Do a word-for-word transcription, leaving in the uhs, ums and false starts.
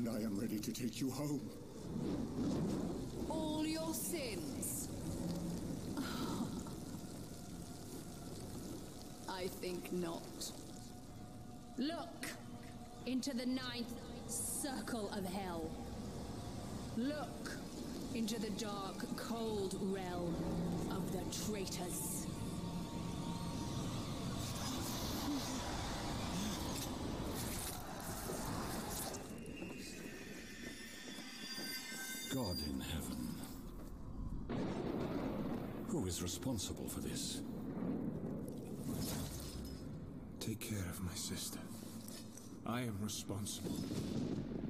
and I am ready to take you home. All your sins? I think not. Look into the ninth circle of hell. Look into the dark, cold realm of the traitors. God in heaven. Who is responsible for this? Take care of my sister. I am responsible.